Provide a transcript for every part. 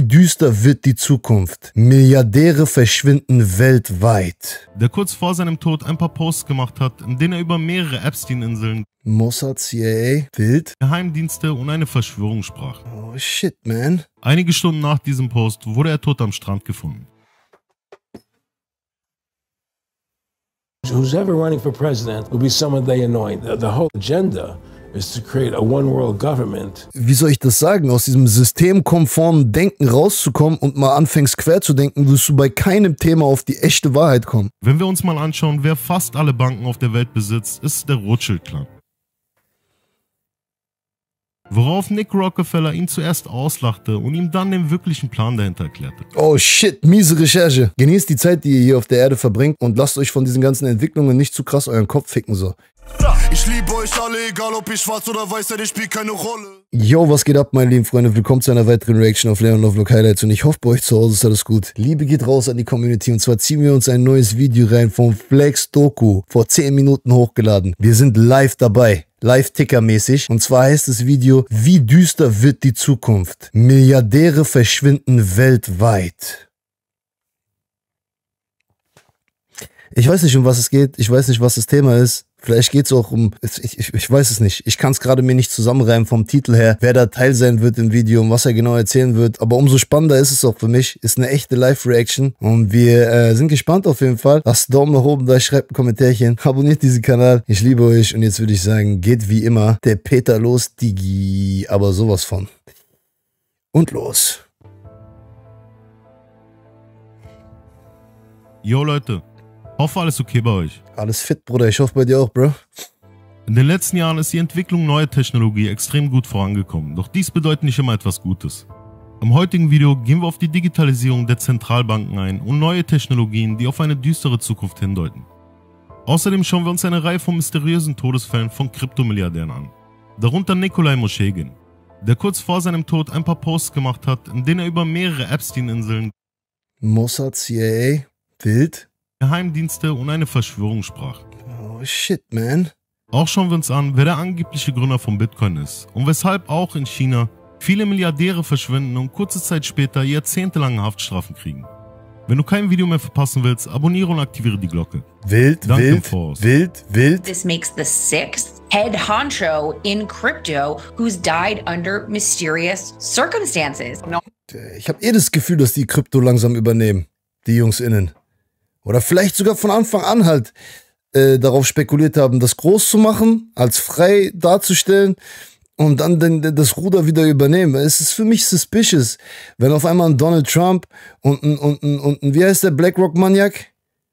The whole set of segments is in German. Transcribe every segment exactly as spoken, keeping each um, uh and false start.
düster wird die Zukunft? Milliardäre verschwinden weltweit. Der kurz vor seinem Tod ein paar Posts gemacht hat, in denen er über mehrere Epstein-Inseln, Mossad, C I A, wild, Geheimdienste und eine Verschwörung sprach. Oh shit, man. Einige Stunden nach diesem Post wurde er tot am Strand gefunden. Who's ever running for president will be someone they anoint. The whole agenda is to create a one-world government. Wie soll ich das sagen? Aus diesem systemkonformen Denken rauszukommen und mal anfängst quer zu denken, wirst du bei keinem Thema auf die echte Wahrheit kommen. Wenn wir uns mal anschauen, wer fast alle Banken auf der Welt besitzt, ist der Rothschild-Clan. Worauf Nick Rockefeller ihn zuerst auslachte und ihm dann den wirklichen Plan dahinter erklärte. Oh shit, miese Recherche. Genießt die Zeit, die ihr hier auf der Erde verbringt und lasst euch von diesen ganzen Entwicklungen nicht zu krass euren Kopf ficken so. Ich liebe euch alle, egal ob ich schwarz oder weiß, denn ich spielt keine Rolle. Yo, was geht ab, meine lieben Freunde? Willkommen zu einer weiteren Reaction auf Leon Lovelock Highlights und ich hoffe, bei euch zu Hause ist alles gut. Liebe geht raus an die Community und zwar ziehen wir uns ein neues Video rein von Flex Doku, vor zehn Minuten hochgeladen. Wir sind live dabei. Live-Ticker-mäßig. Und zwar heißt das Video, wie düster wird die Zukunft? Milliardäre verschwinden weltweit. Ich weiß nicht, um was es geht. Ich weiß nicht, was das Thema ist. Vielleicht geht es auch um, ich, ich, ich weiß es nicht. Ich kann es gerade mir nicht zusammenreimen vom Titel her, wer da Teil sein wird im Video und was er genau erzählen wird. Aber umso spannender ist es auch für mich. Ist eine echte Live-Reaction und wir äh, sind gespannt auf jeden Fall. Lasst einen Daumen nach oben da, schreibt ein Kommentärchen, abonniert diesen Kanal. Ich liebe euch und jetzt würde ich sagen, geht wie immer der Peter los, Digi, aber sowas von. Und los. Yo Leute, hoffe alles okay bei euch. Alles fit, Bruder. Ich hoffe bei dir auch, Bro. In den letzten Jahren ist die Entwicklung neuer Technologie extrem gut vorangekommen, doch dies bedeutet nicht immer etwas Gutes. Im heutigen Video gehen wir auf die Digitalisierung der Zentralbanken ein und neue Technologien, die auf eine düstere Zukunft hindeuten. Außerdem schauen wir uns eine Reihe von mysteriösen Todesfällen von Kryptomilliardären an. Darunter Nikolai Moshegin, der kurz vor seinem Tod ein paar Posts gemacht hat, in denen er über mehrere Epstein-Inseln, Mossad, C I A, wild, Geheimdienste und eine Verschwörung sprach. Oh shit, man. Auch schauen wir uns an, wer der angebliche Gründer von Bitcoin ist und weshalb auch in China viele Milliardäre verschwinden und kurze Zeit später jahrzehntelange Haftstrafen kriegen. Wenn du kein Video mehr verpassen willst, abonniere und aktiviere die Glocke. Wild, Danke im wild, Voraus. wild, wild. This makes the sixth head honcho in crypto who's died under mysterious circumstances. Ich habe eh das Gefühl, dass die Krypto langsam übernehmen, die Jungs innen. Oder vielleicht sogar von Anfang an halt äh, darauf spekuliert haben, das groß zu machen, als frei darzustellen und dann den, das Ruder wieder übernehmen. Es ist für mich suspicious, wenn auf einmal ein Donald Trump und ein, und ein, und ein wie heißt der BlackRock-Maniak?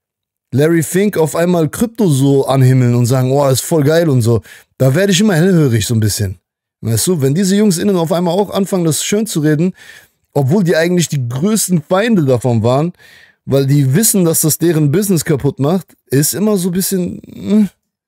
Larry Fink auf einmal Krypto so anhimmeln und sagen, oh, ist voll geil und so. Da werde ich immer hellhörig so ein bisschen. Weißt du, wenn diese Jungs innen auf einmal auch anfangen, das schön zu reden, obwohl die eigentlich die größten Feinde davon waren, weil die wissen, dass das deren Business kaputt macht, ist immer so ein bisschen... Mh.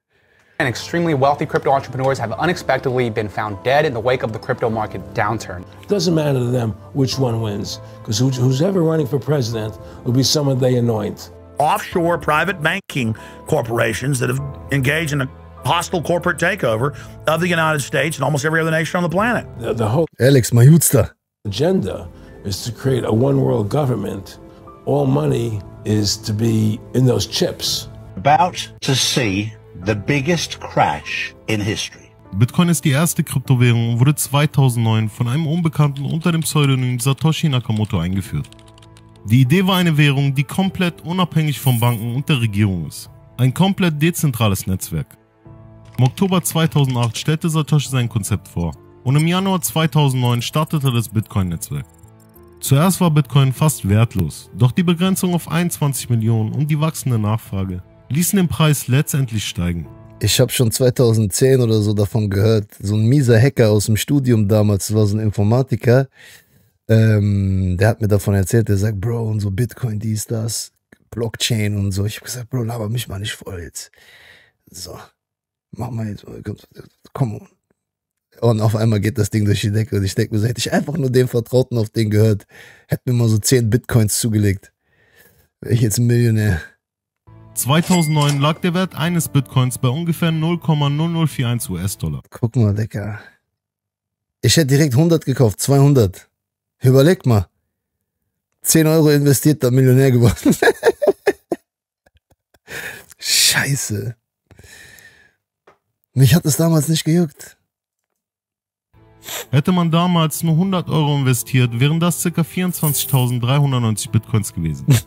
And extremely wealthy crypto entrepreneurs have unexpectedly been found dead in the wake of the crypto market downturn. It doesn't matter to them which one wins, because who's, who's ever running for president will be someone they anoint. Offshore private banking corporations that have engaged in a hostile corporate takeover of the United States and almost every other nation on the planet. The, the whole Alex, mein Jutster. agenda is to create a one-world government. All money is to be in those chips. About to see the biggest crash in history. Bitcoin ist die erste Kryptowährung und wurde zweitausendneun von einem Unbekannten unter dem Pseudonym Satoshi Nakamoto eingeführt. Die Idee war eine Währung, die komplett unabhängig von Banken und der Regierung ist. Ein komplett dezentrales Netzwerk. Im Oktober zweitausendacht stellte Satoshi sein Konzept vor und im Januar zweitausendneun startete das Bitcoin-Netzwerk. Zuerst war Bitcoin fast wertlos, doch die Begrenzung auf einundzwanzig Millionen und die wachsende Nachfrage ließen den Preis letztendlich steigen. Ich habe schon zweitausendzehn oder so davon gehört. So ein mieser Hacker aus dem Studium damals, das war so ein Informatiker, ähm, der hat mir davon erzählt, der sagt, Bro, und so Bitcoin, dies, das, Blockchain und so. Ich habe gesagt, Bro, laber mich mal nicht voll jetzt. So, mach mal jetzt, komm on. Und auf einmal geht das Ding durch die Decke und ich denke mir, so, hätte ich einfach nur den Vertrauten auf den gehört, hätte mir mal so zehn Bitcoins zugelegt. Wäre ich jetzt ein Millionär. zweitausendneun lag der Wert eines Bitcoins bei ungefähr null Komma null null vier eins US-Dollar. Guck mal, Digga. Ich hätte direkt hundert gekauft, zweihundert. Überleg mal. zehn Euro investiert, dann Millionär geworden. Scheiße. Mich hat es damals nicht gejuckt. Hätte man damals nur hundert Euro investiert, wären das ca. vierundzwanzigtausenddreihundertneunzig Bitcoins gewesen. Bro,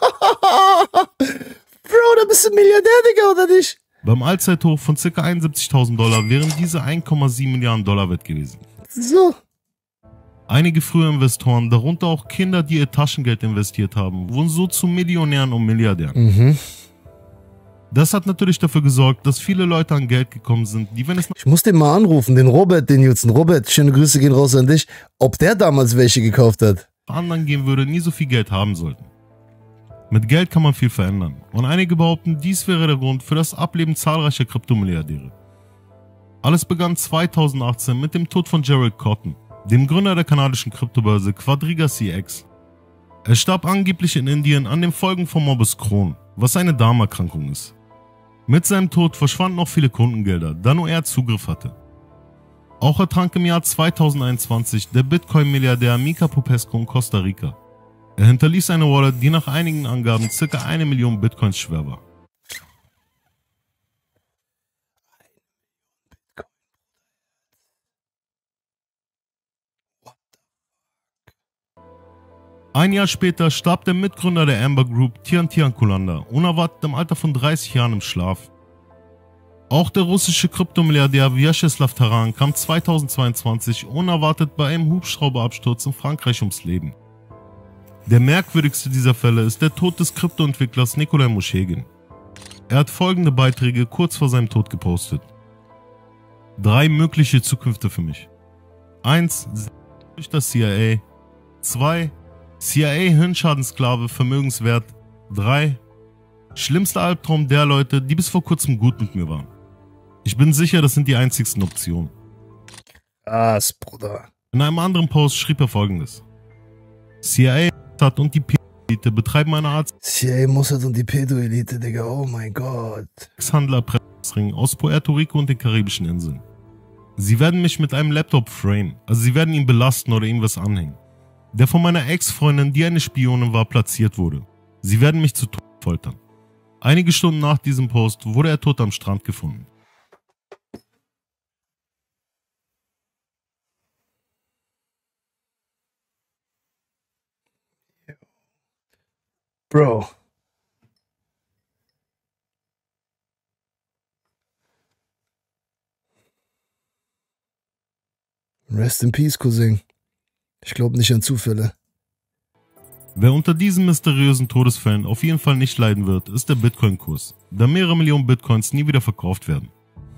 da bist du Milliardär, Digga, oder nicht? Beim Allzeithoch von ca. einundsiebzigtausend Dollar wären diese eins Komma sieben Milliarden Dollar wert gewesen. So. Einige frühe Investoren, darunter auch Kinder, die ihr Taschengeld investiert haben, wurden so zu Millionären und Milliardären. Mhm. Das hat natürlich dafür gesorgt, dass viele Leute an Geld gekommen sind, die, wenn es Ich muss den mal anrufen, den Robert, den Jutzen. Robert, schöne Grüße gehen raus an dich. Ob der damals welche gekauft hat? nach anderen gehen würde, nie so viel Geld haben sollten. Mit Geld kann man viel verändern. Und einige behaupten, dies wäre der Grund für das Ableben zahlreicher Kryptomilliardäre. Alles begann zweitausendachtzehn mit dem Tod von Gerald Cotten, dem Gründer der kanadischen Kryptobörse Quadriga C X. Er starb angeblich in Indien an den Folgen von Morbus Crohn, was eine Darmerkrankung ist. Mit seinem Tod verschwanden auch viele Kundengelder, da nur er Zugriff hatte. Auch ertrank im Jahr zweitausendeinundzwanzig der Bitcoin-Milliardär Mika Popesco in Costa Rica. Er hinterließ eine Wallet, die nach einigen Angaben ca. eine Million Bitcoins schwer war. Ein Jahr später starb der Mitgründer der Amber Group, Tian Tiankulanda, unerwartet im Alter von dreißig Jahren im Schlaf. Auch der russische Kryptomilliardär Vyacheslav Taran kam zweitausendzweiundzwanzig unerwartet bei einem Hubschrauberabsturz in Frankreich ums Leben. Der merkwürdigste dieser Fälle ist der Tod des Kryptoentwicklers Nikolai Moschegin. Er hat folgende Beiträge kurz vor seinem Tod gepostet. Drei mögliche Zukünfte für mich. eins. Durch das C I A. zwei. C I A-Hirnschadensklave, Vermögenswert. drei. Schlimmster Albtraum der Leute, die bis vor kurzem gut mit mir waren. Ich bin sicher, das sind die einzigsten Optionen. Krass, Bruder. In einem anderen Post schrieb er folgendes. C I A und die P-Elite betreiben eine Art C I A Mossad und die Pedo-Elite, Digga, oh mein Gott. Sexhandler-Pressring aus Puerto Rico und den karibischen Inseln. Sie werden mich mit einem Laptop framen, also sie werden ihn belasten oder ihm was anhängen, der von meiner Ex-Freundin, die eine Spionin war, platziert wurde. Sie werden mich zu Tode foltern. Einige Stunden nach diesem Post wurde er tot am Strand gefunden. Bro. Rest in Peace, Cousin. Ich glaube nicht an Zufälle. Wer unter diesen mysteriösen Todesfällen auf jeden Fall nicht leiden wird, ist der Bitcoin-Kurs, da mehrere Millionen Bitcoins nie wieder verkauft werden.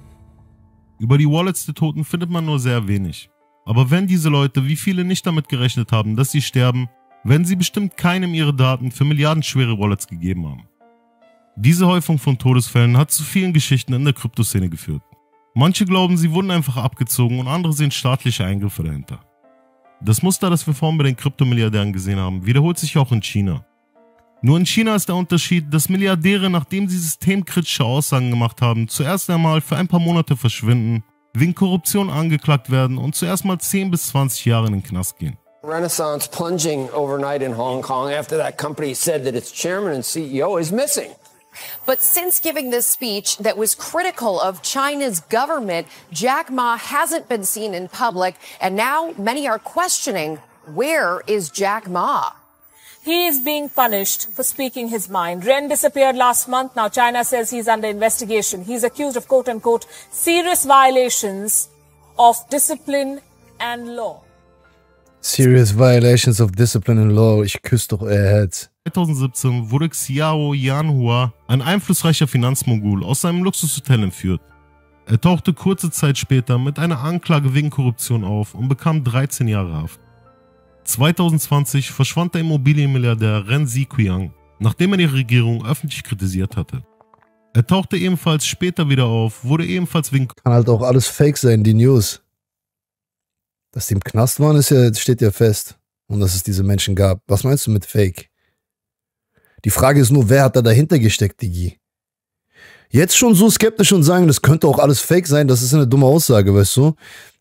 Über die Wallets der Toten findet man nur sehr wenig. Aber wenn diese Leute, wie viele, nicht damit gerechnet haben, dass sie sterben, werden sie bestimmt keinem ihre Daten für milliardenschwere Wallets gegeben haben. Diese Häufung von Todesfällen hat zu vielen Geschichten in der Kryptoszene geführt. Manche glauben, sie wurden einfach abgezogen und andere sehen staatliche Eingriffe dahinter. Das Muster, das wir vorhin bei den Kryptomilliardären gesehen haben, wiederholt sich auch in China. Nur in China ist der Unterschied, dass Milliardäre, nachdem sie systemkritische Aussagen gemacht haben, zuerst einmal für ein paar Monate verschwinden, wegen Korruption angeklagt werden und zuerst mal zehn bis zwanzig Jahre in den Knast gehen. Renaissance plunging overnight in Hong Kong after that company said that its chairman and C E O is missing. But since giving this speech that was critical of China's government, Jack Ma hasn't been seen in public, and now many are questioning, where is Jack Ma? He is being punished for speaking his mind. Ren disappeared last month. Now China says he's under investigation. He's accused of quote-unquote serious violations of discipline and law. Serious violations of discipline and law. Ich küsse doch euer Herz. zweitausendsiebzehn wurde Xiao Yanhua, ein einflussreicher Finanzmogul, aus seinem Luxushotel entführt. Er tauchte kurze Zeit später mit einer Anklage wegen Korruption auf und bekam dreizehn Jahre Haft. zweitausendzwanzig verschwand der Immobilienmilliardär Ren Zhiqiang, nachdem er die Regierung öffentlich kritisiert hatte. Er tauchte ebenfalls später wieder auf, wurde ebenfalls wegen... Kann halt auch alles Fake sein, die News. Dass die im Knast waren, ist ja, steht ja fest. Und dass es diese Menschen gab. Was meinst du mit Fake? Die Frage ist nur, wer hat da dahinter gesteckt, Digi? Jetzt schon so skeptisch und sagen, das könnte auch alles Fake sein, das ist eine dumme Aussage, weißt du?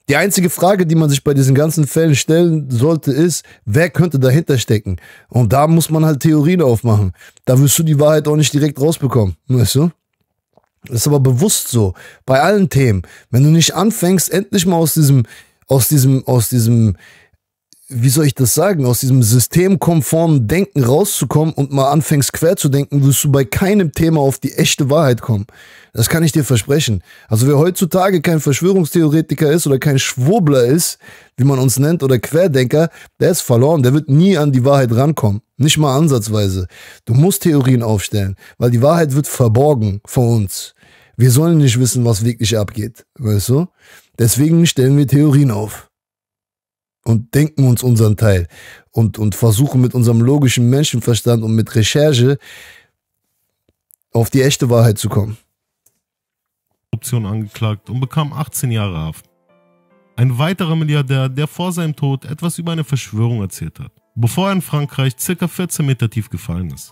Die einzige Frage, die man sich bei diesen ganzen Fällen stellen sollte, ist, wer könnte dahinter stecken? Und da muss man halt Theorien aufmachen. Da wirst du die Wahrheit auch nicht direkt rausbekommen, weißt du? Das ist aber bewusst so, bei allen Themen. Wenn du nicht anfängst, endlich mal aus diesem, aus diesem, aus diesem, wie soll ich das sagen, aus diesem systemkonformen Denken rauszukommen und mal anfängst quer zu denken, wirst du bei keinem Thema auf die echte Wahrheit kommen. Das kann ich dir versprechen. Also wer heutzutage kein Verschwörungstheoretiker ist oder kein Schwurbler ist, wie man uns nennt, oder Querdenker, der ist verloren. Der wird nie an die Wahrheit rankommen. Nicht mal ansatzweise. Du musst Theorien aufstellen, weil die Wahrheit wird verborgen vor uns. Wir sollen nicht wissen, was wirklich abgeht. Weißt du? Deswegen stellen wir Theorien auf. Und denken uns unseren Teil. Und, und versuchen mit unserem logischen Menschenverstand und mit Recherche auf die echte Wahrheit zu kommen. Korruption angeklagt und bekam achtzehn Jahre Haft. Ein weiterer Milliardär, der vor seinem Tod etwas über eine Verschwörung erzählt hat, bevor er in Frankreich ca. vierzehn Meter tief gefallen ist.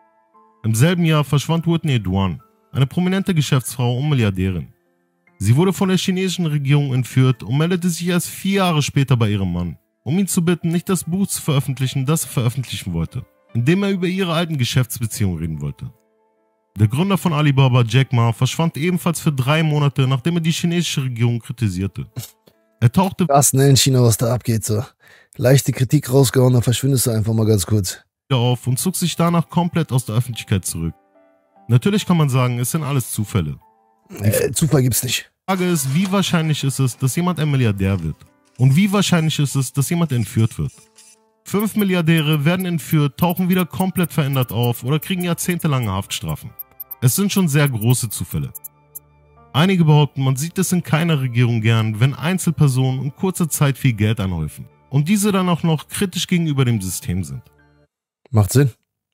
Im selben Jahr verschwand Whitney Duan, eine prominente Geschäftsfrau und Milliardärin. Sie wurde von der chinesischen Regierung entführt und meldete sich erst vier Jahre später bei ihrem Mann, um ihn zu bitten, nicht das Buch zu veröffentlichen, das er veröffentlichen wollte, indem er über ihre alten Geschäftsbeziehungen reden wollte. Der Gründer von Alibaba, Jack Ma, verschwand ebenfalls für drei Monate, nachdem er die chinesische Regierung kritisierte. Er tauchte krass, ne, in China, was da abgeht, so. Leichte Kritik rausgehauen, dann verschwindest du einfach mal ganz kurz. auf und zog sich danach komplett aus der Öffentlichkeit zurück. Natürlich kann man sagen, es sind alles Zufälle. Äh, Zufall gibt's nicht. Die Frage ist, wie wahrscheinlich ist es, dass jemand ein Milliardär wird? Und wie wahrscheinlich ist es, dass jemand entführt wird? Fünf Milliardäre werden entführt, tauchen wieder komplett verändert auf oder kriegen jahrzehntelange Haftstrafen. Es sind schon sehr große Zufälle. Einige behaupten, man sieht es in keiner Regierung gern, wenn Einzelpersonen in kurzer Zeit viel Geld anhäufen und diese dann auch noch kritisch gegenüber dem System sind. Macht Sinn.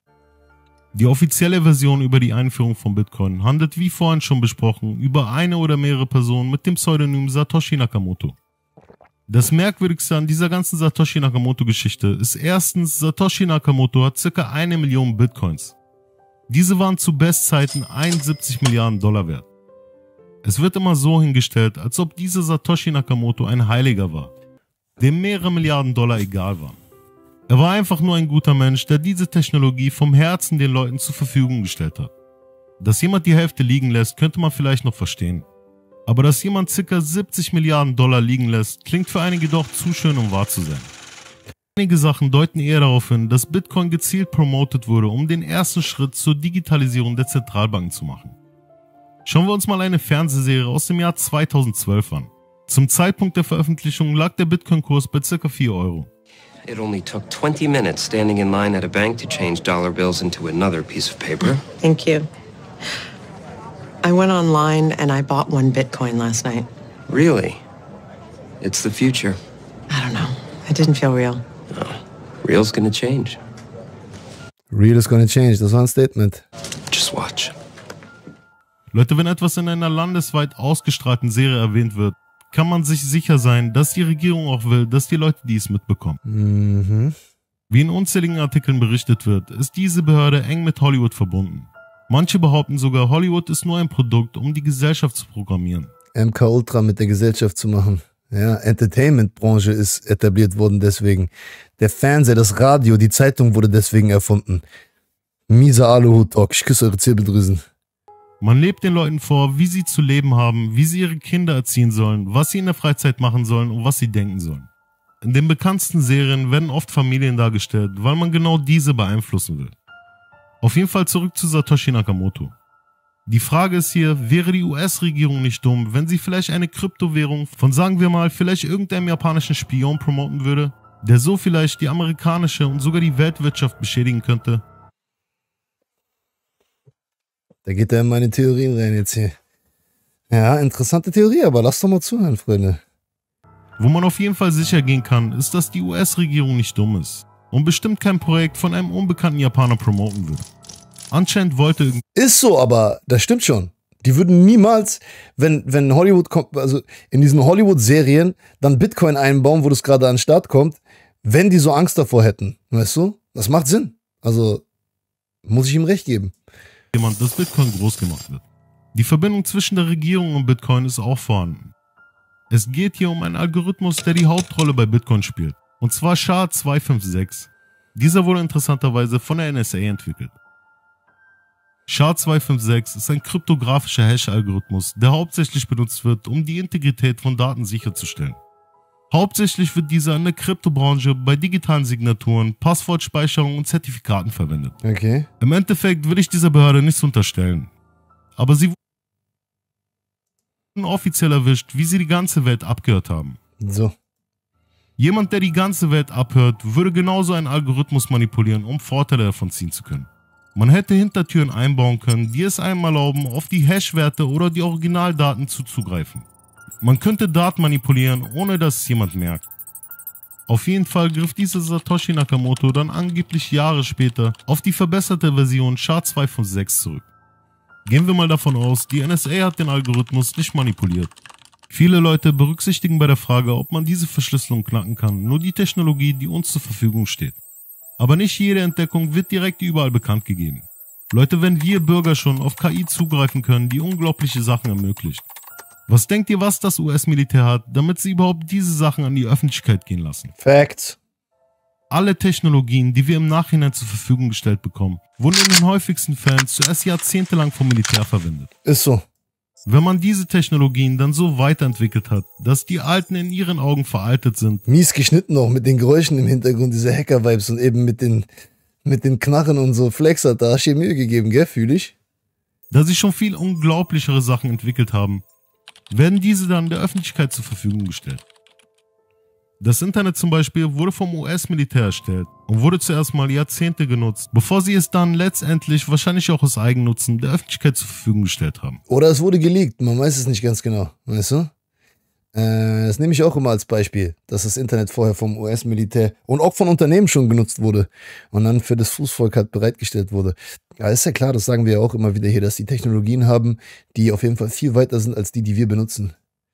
Die offizielle Version über die Einführung von Bitcoin handelt, wie vorhin schon besprochen, über eine oder mehrere Personen mit dem Pseudonym Satoshi Nakamoto. Das Merkwürdigste an dieser ganzen Satoshi Nakamoto-Geschichte ist erstens, Satoshi Nakamoto hat ca. eine Million Bitcoins. Diese waren zu Bestzeiten einundsiebzig Milliarden Dollar wert. Es wird immer so hingestellt, als ob dieser Satoshi Nakamoto ein Heiliger war, dem mehrere Milliarden Dollar egal waren. Er war einfach nur ein guter Mensch, der diese Technologie vom Herzen den Leuten zur Verfügung gestellt hat. Dass jemand die Hälfte liegen lässt, könnte man vielleicht noch verstehen. Aber dass jemand ca. siebzig Milliarden Dollar liegen lässt, klingt für einige doch zu schön, um wahr zu sein. Einige Sachen deuten eher darauf hin, dass Bitcoin gezielt promotet wurde, um den ersten Schritt zur Digitalisierung der Zentralbanken zu machen. Schauen wir uns mal eine Fernsehserie aus dem Jahr zweitausendzwölf an. Zum Zeitpunkt der Veröffentlichung lag der Bitcoin-Kurs bei ca. vier Euro. It only took twenty minutes standing in line at a bank to change dollar bills into another piece of paper. Thank you. I went online and I bought one Bitcoin last night. Really? It's the future. I don't know. It didn't feel real. Oh, real's gonna change. Real is gonna change, das war ein Statement. Just watch. Leute, wenn etwas in einer landesweit ausgestrahlten Serie erwähnt wird, kann man sich sicher sein, dass die Regierung auch will, dass die Leute dies mitbekommen. Mhm. Wie in unzähligen Artikeln berichtet wird, ist diese Behörde eng mit Hollywood verbunden. Manche behaupten sogar, Hollywood ist nur ein Produkt, um die Gesellschaft zu programmieren. M K Ultra mit der Gesellschaft zu machen. Ja, Entertainment-Branche ist etabliert worden deswegen. Der Fernseher, das Radio, die Zeitung wurde deswegen erfunden. Mieser Aluhut-Talk, ich küsse eure Zirbeldrüsen. Man lebt den Leuten vor, wie sie zu leben haben, wie sie ihre Kinder erziehen sollen, was sie in der Freizeit machen sollen und was sie denken sollen. In den bekanntesten Serien werden oft Familien dargestellt, weil man genau diese beeinflussen will. Auf jeden Fall zurück zu Satoshi Nakamoto. Die Frage ist hier, wäre die U S-Regierung nicht dumm, wenn sie vielleicht eine Kryptowährung von, sagen wir mal, vielleicht irgendeinem japanischen Spion promoten würde, der so vielleicht die amerikanische und sogar die Weltwirtschaft beschädigen könnte? Da geht er in meine Theorien rein jetzt hier. Ja, interessante Theorie, aber lasst doch mal zuhören, Freunde. Wo man auf jeden Fall sicher gehen kann, ist, dass die U S-Regierung nicht dumm ist und bestimmt kein Projekt von einem unbekannten Japaner promoten würde. Anscheinend wollte... Ist so, aber das stimmt schon. Die würden niemals, wenn, wenn Hollywood kommt, also in diesen Hollywood-Serien, dann Bitcoin einbauen, wo das gerade an den Start kommt, wenn die so Angst davor hätten. Weißt du? Das macht Sinn. Also, muss ich ihm recht geben. Jemand, dass Bitcoin groß gemacht wird. Die Verbindung zwischen der Regierung und Bitcoin ist auch vorhanden. Es geht hier um einen Algorithmus, der die Hauptrolle bei Bitcoin spielt. Und zwar S H A zwei fünf sechs. Dieser wurde interessanterweise von der N S A entwickelt. S H A zwei fünf sechs ist ein kryptografischer Hash-Algorithmus, der hauptsächlich benutzt wird, um die Integrität von Daten sicherzustellen. Hauptsächlich wird dieser in der Kryptobranche bei digitalen Signaturen, Passwortspeicherung und Zertifikaten verwendet. Okay. Im Endeffekt will ich dieser Behörde nichts unterstellen. Aber sie wurden offiziell erwischt, wie sie die ganze Welt abgehört haben. So. Jemand, der die ganze Welt abhört, würde genauso einen Algorithmus manipulieren, um Vorteile davon ziehen zu können. Man hätte Hintertüren einbauen können, die es einem erlauben, auf die Hash-Werte oder die Originaldaten zuzugreifen. Man könnte Daten manipulieren, ohne dass es jemand merkt. Auf jeden Fall griff dieser Satoshi Nakamoto dann angeblich Jahre später auf die verbesserte Version S H A zwei fünf sechs zurück. Gehen wir mal davon aus, die N S A hat den Algorithmus nicht manipuliert. Viele Leute berücksichtigen bei der Frage, ob man diese Verschlüsselung knacken kann, nur die Technologie, die uns zur Verfügung steht. Aber nicht jede Entdeckung wird direkt überall bekannt gegeben. Leute, wenn wir Bürger schon auf K I zugreifen können, die unglaubliche Sachen ermöglicht. Was denkt ihr, was das U S-Militär hat, damit sie überhaupt diese Sachen an die Öffentlichkeit gehen lassen? Facts. Alle Technologien, die wir im Nachhinein zur Verfügung gestellt bekommen, wurden in den häufigsten Fällen zuerst jahrzehntelang vom Militär verwendet. Ist so. Wenn man diese Technologien dann so weiterentwickelt hat, dass die alten in ihren Augen veraltet sind. Mies geschnitten auch mit den Geräuschen im Hintergrund, diese Hacker-Vibes und eben mit den, mit den Knarren und so. Flex hat da schon Mühe gegeben, gell, fühl ich? Da sie schon viel unglaublichere Sachen entwickelt haben, werden diese dann der Öffentlichkeit zur Verfügung gestellt. Das Internet zum Beispiel wurde vom U S-Militär erstellt und wurde zuerst mal Jahrzehnte genutzt, bevor sie es dann letztendlich wahrscheinlich auch aus Eigennutzen der Öffentlichkeit zur Verfügung gestellt haben. Oder es wurde geleakt, man weiß es nicht ganz genau, weißt du? Äh, das nehme ich auch immer als Beispiel, dass das Internet vorher vom U S-Militär und auch von Unternehmen schon genutzt wurde und dann für das Fußvolk halt bereitgestellt wurde. Ja, ist ja klar, das sagen wir ja auch immer wieder hier, dass die Technologien haben, die auf jeden Fall viel weiter sind als die, die wir benutzen.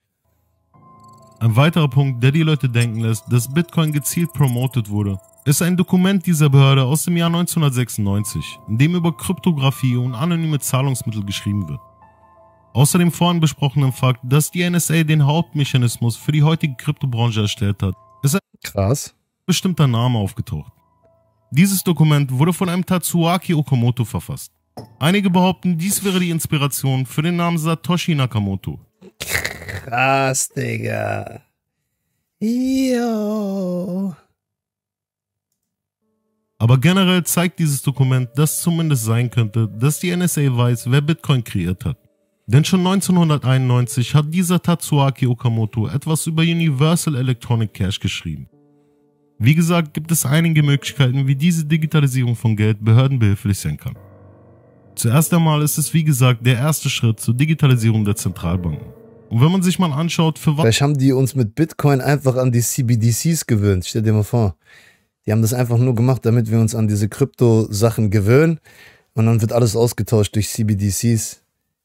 Ein weiterer Punkt, der die Leute denken lässt, dass Bitcoin gezielt promotet wurde, ist ein Dokument dieser Behörde aus dem Jahr neunzehnhundertsechsundneunzig, in dem über Kryptographie und anonyme Zahlungsmittel geschrieben wird. Außer dem vorhin besprochenen Fakt, dass die N S A den Hauptmechanismus für die heutige Kryptobranche erstellt hat, ist ein Krass. bestimmter Name aufgetaucht. Dieses Dokument wurde von einem Tatsuaki Okamoto verfasst. Einige behaupten, dies wäre die Inspiration für den Namen Satoshi Nakamoto. Krass, Digga. Jo. Aber generell zeigt dieses Dokument, dass zumindest sein könnte, dass die N S A weiß, wer Bitcoin kreiert hat. Denn schon neunzehnhunderteinundneunzig hat dieser Tatsuaki Okamoto etwas über Universal Electronic Cash geschrieben. Wie gesagt, gibt es einige Möglichkeiten, wie diese Digitalisierung von Geld Behörden behilflich sein kann. Zuerst einmal ist es wie gesagt der erste Schritt zur Digitalisierung der Zentralbanken. Und wenn man sich mal anschaut, für was... Vielleicht haben die uns mit Bitcoin einfach an die C B D Cs gewöhnt, stell dir mal vor. Die haben das einfach nur gemacht, damit wir uns an diese Krypto-Sachen gewöhnen und dann wird alles ausgetauscht durch C B D Cs.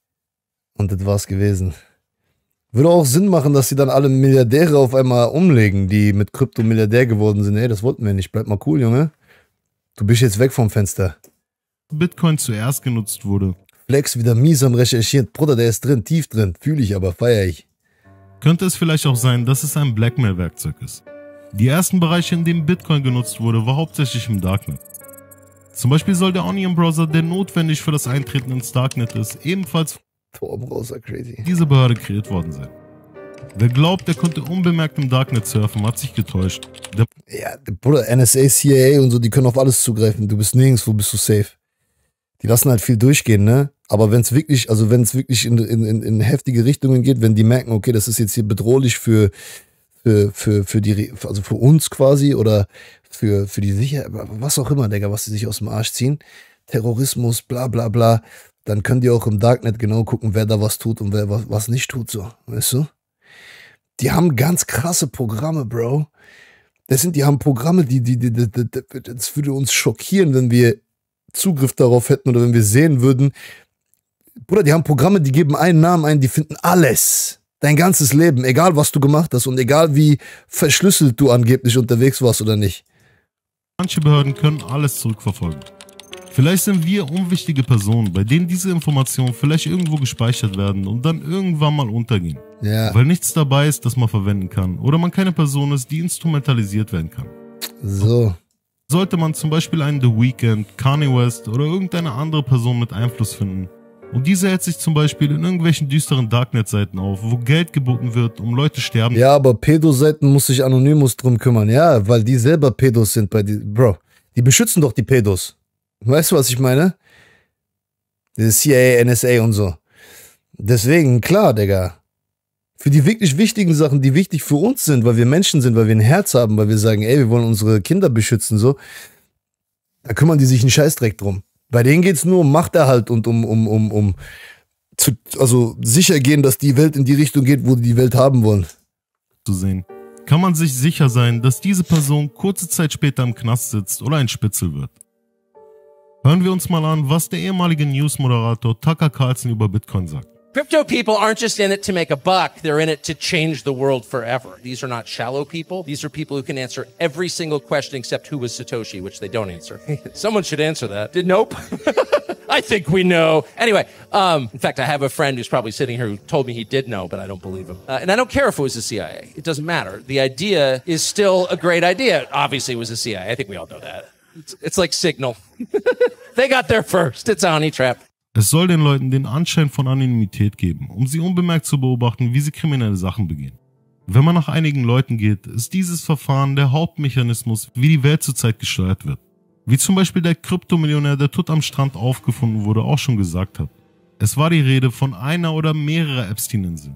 Und das war's gewesen. Würde auch Sinn machen, dass sie dann alle Milliardäre auf einmal umlegen, die mit Krypto Milliardär geworden sind. Ey, das wollten wir nicht. Bleib mal cool, Junge. Du bist jetzt weg vom Fenster. Bitcoin zuerst genutzt wurde. Flex wieder mies am Recherchiert. Bruder, der ist drin, tief drin. Fühle ich aber, feier ich. Könnte es vielleicht auch sein, dass es ein Blackmail-Werkzeug ist. Die ersten Bereiche, in denen Bitcoin genutzt wurde, war hauptsächlich im Darknet. Zum Beispiel soll der Onion-Browser, der notwendig für das Eintreten ins Darknet ist, ebenfalls Tor-Browser crazy. diese Behörde kreiert worden sein. Wer glaubt, der konnte unbemerkt im Darknet surfen, hat sich getäuscht. Der ja, Bruder, N S A, C I A und so, die können auf alles zugreifen. Du bist nirgendwo, bist du safe. Die lassen halt viel durchgehen, ne? Aber wenn es wirklich, also wenn es wirklich in, in, in heftige Richtungen geht, wenn die merken, okay, das ist jetzt hier bedrohlich für, für, für, für die, also für uns quasi oder für, für die Sicherheit, was auch immer, Digga, was sie sich aus dem Arsch ziehen, Terrorismus, bla bla bla, dann können die auch im Darknet genau gucken, wer da was tut und wer was, was nicht tut, so, weißt du? Die haben ganz krasse Programme, Bro. Das sind, die haben Programme, die, die, die, die, die, das würde uns schockieren, wenn wir Zugriff darauf hätten oder wenn wir sehen würden. Bruder, die haben Programme, die geben einen Namen ein, die finden alles. Dein ganzes Leben, egal was du gemacht hast und egal wie verschlüsselt du angeblich unterwegs warst oder nicht. Manche Behörden können alles zurückverfolgen. Vielleicht sind wir unwichtige Personen, bei denen diese Informationen vielleicht irgendwo gespeichert werden und dann irgendwann mal untergehen. Ja. Weil nichts dabei ist, das man verwenden kann. Oder man keine Person ist, die instrumentalisiert werden kann. So. Sollte man zum Beispiel einen The Weeknd, Kanye West oder irgendeine andere Person mit Einfluss finden. Und diese hält sich zum Beispiel in irgendwelchen düsteren Darknet-Seiten auf, wo Geld geboten wird, um Leute sterben. Ja, aber Pedo-Seiten muss sich Anonymous drum kümmern. Ja, weil die selber Pedos sind bei die. Bro, die beschützen doch die Pedos. Weißt du, was ich meine? Das C I A, N S A und so. Deswegen, klar, Digga. Für die wirklich wichtigen Sachen, die wichtig für uns sind, weil wir Menschen sind, weil wir ein Herz haben, weil wir sagen, ey, wir wollen unsere Kinder beschützen, so, da kümmern die sich einen Scheißdreck drum. Bei denen geht's nur um Machterhalt und um, um, um, um zu, also sicher gehen, dass die Welt in die Richtung geht, wo die die Welt haben wollen. Zu sehen. Kann man sich sicher sein, dass diese Person kurze Zeit später im Knast sitzt oder ein Spitzel wird. Hören wir uns mal an, was der ehemalige News-Moderator Tucker Carlson über Bitcoin sagt. Crypto people aren't just in it to make a buck, they're in it to change the world forever. These are not shallow people. These are people who can answer every single question except who was Satoshi, which they don't answer. Someone should answer that. Did nope. I think we know. Anyway, um, in fact, I have a friend who's probably sitting here who told me he did know, but I don't believe him. Uh, and I don't care if it was the C I A. It doesn't matter. The idea is still a great idea. Obviously, it was the C I A. I think we all know that. It's, it's like Signal. They got there first. It's a honey trap. Es soll den Leuten den Anschein von Anonymität geben, um sie unbemerkt zu beobachten, wie sie kriminelle Sachen begehen. Wenn man nach einigen Leuten geht, ist dieses Verfahren der Hauptmechanismus, wie die Welt zurzeit gesteuert wird. Wie zum Beispiel der Kryptomillionär, der tot am Strand aufgefunden wurde, auch schon gesagt hat. Es war die Rede von einer oder mehrerer Epstein-Inseln.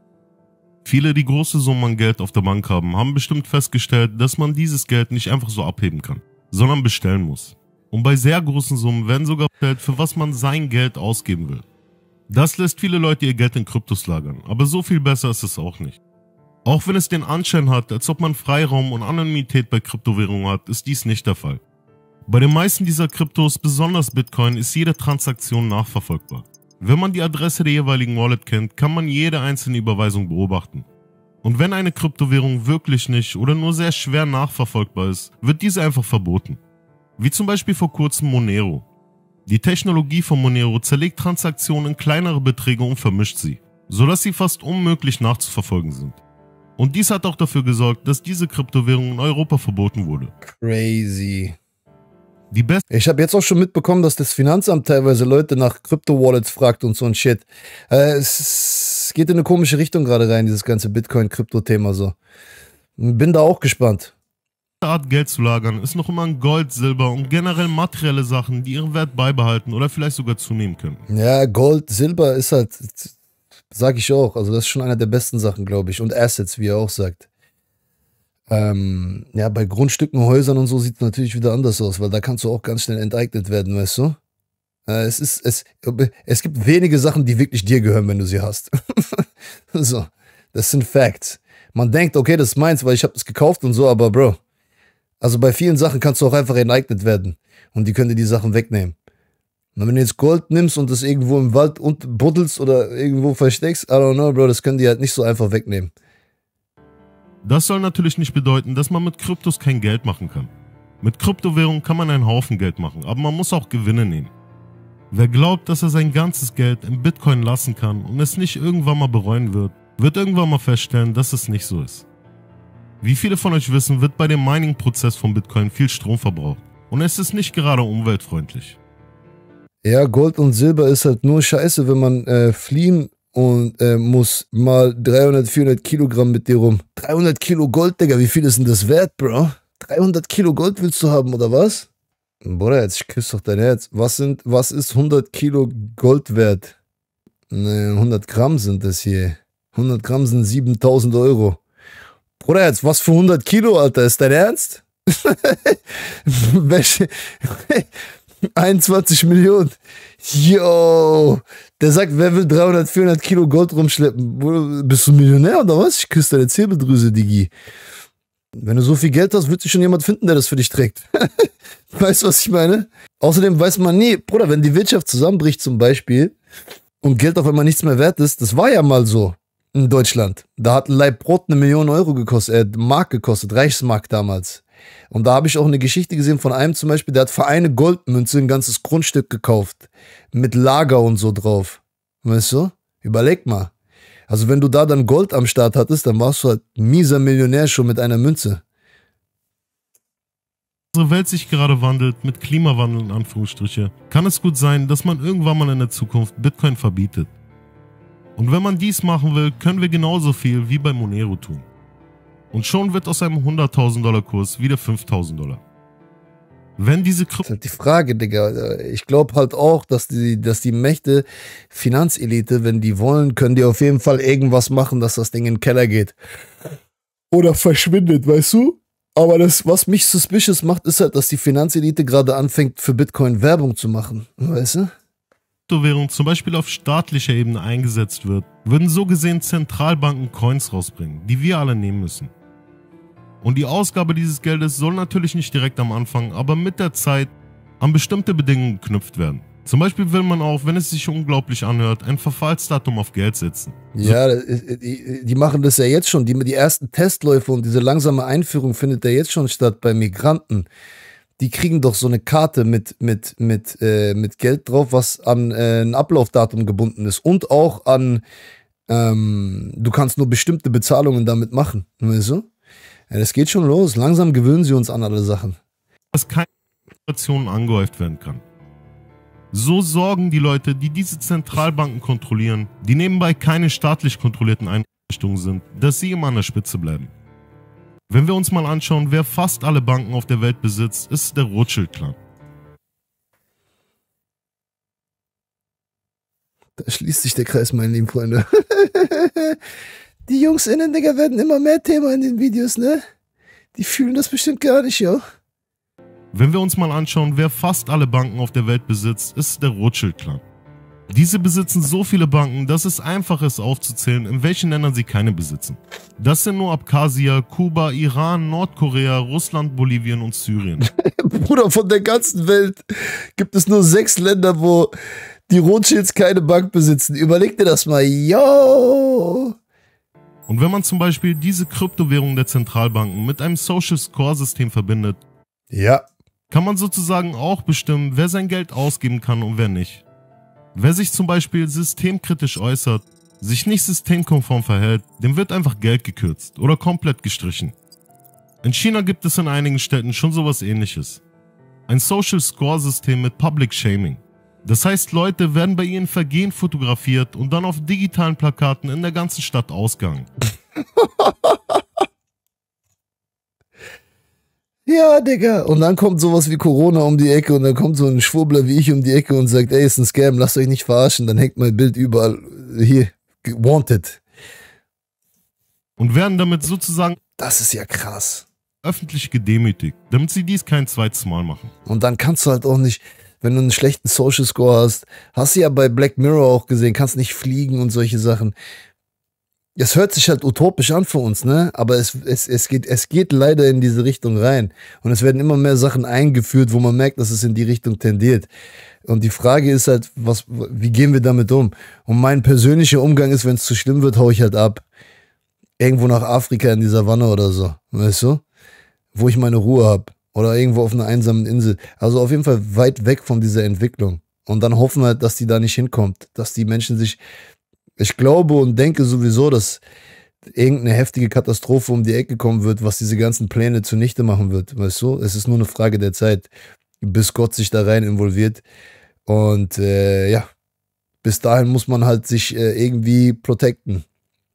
Viele, die große Summen an Geld auf der Bank haben, haben bestimmt festgestellt, dass man dieses Geld nicht einfach so abheben kann, sondern bestellen muss. Und bei sehr großen Summen werden sogar bestellt, für was man sein Geld ausgeben will. Das lässt viele Leute ihr Geld in Kryptos lagern, aber so viel besser ist es auch nicht. Auch wenn es den Anschein hat, als ob man Freiraum und Anonymität bei Kryptowährungen hat, ist dies nicht der Fall. Bei den meisten dieser Kryptos, besonders Bitcoin, ist jede Transaktion nachverfolgbar. Wenn man die Adresse der jeweiligen Wallet kennt, kann man jede einzelne Überweisung beobachten. Und wenn eine Kryptowährung wirklich nicht oder nur sehr schwer nachverfolgbar ist, wird diese einfach verboten. Wie zum Beispiel vor kurzem Monero. Die Technologie von Monero zerlegt Transaktionen in kleinere Beträge und vermischt sie, sodass sie fast unmöglich nachzuverfolgen sind. Und dies hat auch dafür gesorgt, dass diese Kryptowährung in Europa verboten wurde. Crazy. Die Best ich habe jetzt auch schon mitbekommen, dass das Finanzamt teilweise Leute nach Krypto-Wallets fragt und so ein Shit. Äh, es geht in eine komische Richtung gerade rein, dieses ganze Bitcoin-Krypto-Thema so. Bin da auch gespannt. Art Geld zu lagern ist noch immer an Gold, Silber und generell materielle Sachen, die ihren Wert beibehalten oder vielleicht sogar zunehmen können. Ja, Gold, Silber ist halt, sag ich auch, also das ist schon einer der besten Sachen, glaube ich. Und Assets, wie er auch sagt. Ähm, ja, bei Grundstücken, Häusern und so sieht es natürlich wieder anders aus, weil da kannst du auch ganz schnell enteignet werden, weißt du? Äh, es ist, es, es gibt wenige Sachen, die wirklich dir gehören, wenn du sie hast. So, das sind Facts. Man denkt, okay, das ist meins, weil ich habe es gekauft und so, aber Bro, also bei vielen Sachen kannst du auch einfach enteignet werden und die können dir die Sachen wegnehmen. Und wenn du jetzt Gold nimmst und das irgendwo im Wald und buddelst oder irgendwo versteckst, I don't know, Bro, das können die halt nicht so einfach wegnehmen. Das soll natürlich nicht bedeuten, dass man mit Kryptos kein Geld machen kann. Mit Kryptowährungen kann man einen Haufen Geld machen, aber man muss auch Gewinne nehmen. Wer glaubt, dass er sein ganzes Geld in Bitcoin lassen kann und es nicht irgendwann mal bereuen wird, wird irgendwann mal feststellen, dass es nicht so ist. Wie viele von euch wissen, wird bei dem Mining-Prozess von Bitcoin viel Strom verbraucht. Und es ist nicht gerade umweltfreundlich. Ja, Gold und Silber ist halt nur scheiße, wenn man äh, fliehen und äh, muss mal dreihundert, vierhundert Kilogramm mit dir rum. dreihundert Kilo Gold, Digga, wie viel ist denn das wert, Bro? dreihundert Kilo Gold willst du haben, oder was? Bruder, jetzt küsst doch dein Herz. Was, sind, was ist hundert Kilo Gold wert? Ne, hundert Gramm sind das hier. hundert Gramm sind siebentausend Euro. Bruder, jetzt was für hundert Kilo, Alter, ist dein Ernst? Welche? einundzwanzig Millionen. Yo, der sagt, wer will dreihundert, vierhundert Kilo Gold rumschleppen? Bruder, bist du Millionär oder was? Ich küsse deine Zirbeldrüse, Digi. Wenn du so viel Geld hast, wird sich schon jemand finden, der das für dich trägt. Weißt du, was ich meine? Außerdem weiß man nie, Bruder, wenn die Wirtschaft zusammenbricht zum Beispiel und Geld auf einmal nichts mehr wert ist, das war ja mal so. In Deutschland. Da hat ein Laib Brot eine Million Euro gekostet, äh, Mark gekostet, Reichsmark damals. Und da habe ich auch eine Geschichte gesehen von einem zum Beispiel, der hat für eine Goldmünze ein ganzes Grundstück gekauft. Mit Lager und so drauf. Weißt du? Überleg mal. Also wenn du da dann Gold am Start hattest, dann warst du halt ein mieser Millionär schon mit einer Münze. Unsere Welt sich gerade wandelt, mit Klimawandel in Anführungsstriche, kann es gut sein, dass man irgendwann mal in der Zukunft Bitcoin verbietet. Und wenn man dies machen will, können wir genauso viel wie bei Monero tun. Und schon wird aus einem hunderttausend Dollar Kurs wieder fünftausend Dollar. Wenn diese Krypto... Das ist halt die Frage, Digga. Ich glaube halt auch, dass die, dass die Mächte, Finanzelite, wenn die wollen, können die auf jeden Fall irgendwas machen, dass das Ding in den Keller geht. Oder verschwindet, weißt du? Aber das, was mich suspicious macht, ist halt, dass die Finanzelite gerade anfängt, für Bitcoin Werbung zu machen. Weißt du? Kryptowährung zum Beispiel auf staatlicher Ebene eingesetzt wird, würden so gesehen Zentralbanken Coins rausbringen, die wir alle nehmen müssen. Und die Ausgabe dieses Geldes soll natürlich nicht direkt am Anfang, aber mit der Zeit an bestimmte Bedingungen geknüpft werden. Zum Beispiel will man auch, wenn es sich unglaublich anhört, ein Verfallsdatum auf Geld setzen. Ja, die, die machen das ja jetzt schon. Die, die ersten Testläufe und diese langsame Einführung findet ja jetzt schon statt bei Migranten. Die kriegen doch so eine Karte mit, mit, mit, äh, mit Geld drauf, was an äh, ein Ablaufdatum gebunden ist. Und auch an, ähm, du kannst nur bestimmte Bezahlungen damit machen. Weißt du? Ja, das geht schon los. Langsam gewöhnen sie uns an alle Sachen. Dass keine Informationen angehäuft werden kann. So sorgen die Leute, die diese Zentralbanken kontrollieren, die nebenbei keine staatlich kontrollierten Einrichtungen sind, dass sie immer an der Spitze bleiben. Wenn wir uns mal anschauen, wer fast alle Banken auf der Welt besitzt, ist der Rothschild-Clan. Da schließt sich der Kreis, meine lieben Freunde. Die Jungs innen, Digga, werden immer mehr Thema in den Videos, ne? Die fühlen das bestimmt gar nicht, jo. Wenn wir uns mal anschauen, wer fast alle Banken auf der Welt besitzt, ist der Rothschild-Clan. Diese besitzen so viele Banken, dass es einfach ist aufzuzählen, in welchen Ländern sie keine besitzen. Das sind nur Abkhazia, Kuba, Iran, Nordkorea, Russland, Bolivien und Syrien. Bruder, von der ganzen Welt gibt es nur sechs Länder, wo die Rothschilds keine Bank besitzen. Überleg dir das mal, yo! Und wenn man zum Beispiel diese Kryptowährung der Zentralbanken mit einem Social Score System verbindet, ja, kann man sozusagen auch bestimmen, wer sein Geld ausgeben kann und wer nicht. Wer sich zum Beispiel systemkritisch äußert, sich nicht systemkonform verhält, dem wird einfach Geld gekürzt oder komplett gestrichen. In China gibt es in einigen Städten schon sowas Ähnliches. Ein Social Score System mit Public Shaming. Das heißt, Leute werden bei ihren Vergehen fotografiert und dann auf digitalen Plakaten in der ganzen Stadt ausgehangen. Ja, Digga. Und dann kommt sowas wie Corona um die Ecke und dann kommt so ein Schwurbler wie ich um die Ecke und sagt, ey, ist ein Scam, lasst euch nicht verarschen. Dann hängt mein Bild überall hier, wanted. Und werden damit sozusagen, das ist ja krass, öffentlich gedemütigt, damit sie dies kein zweites Mal machen. Und dann kannst du halt auch nicht, wenn du einen schlechten Social Score hast, hast du ja bei Black Mirror auch gesehen, kannst nicht fliegen und solche Sachen. Es hört sich halt utopisch an für uns, ne? Aber es, es, es, geht, es geht leider in diese Richtung rein. Und es werden immer mehr Sachen eingeführt, wo man merkt, dass es in die Richtung tendiert. Und die Frage ist halt, was, wie gehen wir damit um? Und mein persönlicher Umgang ist, wenn es zu schlimm wird, hau ich halt ab. Irgendwo nach Afrika in die Savanne oder so, weißt du? Wo ich meine Ruhe habe. Oder irgendwo auf einer einsamen Insel. Also auf jeden Fall weit weg von dieser Entwicklung. Und dann hoffen wir halt, dass die da nicht hinkommt. Dass die Menschen sich... Ich glaube und denke sowieso, dass irgendeine heftige Katastrophe um die Ecke kommen wird, was diese ganzen Pläne zunichte machen wird. Weißt du? Es ist nur eine Frage der Zeit, bis Gott sich da rein involviert. Und äh, ja, bis dahin muss man halt sich äh, irgendwie protecten.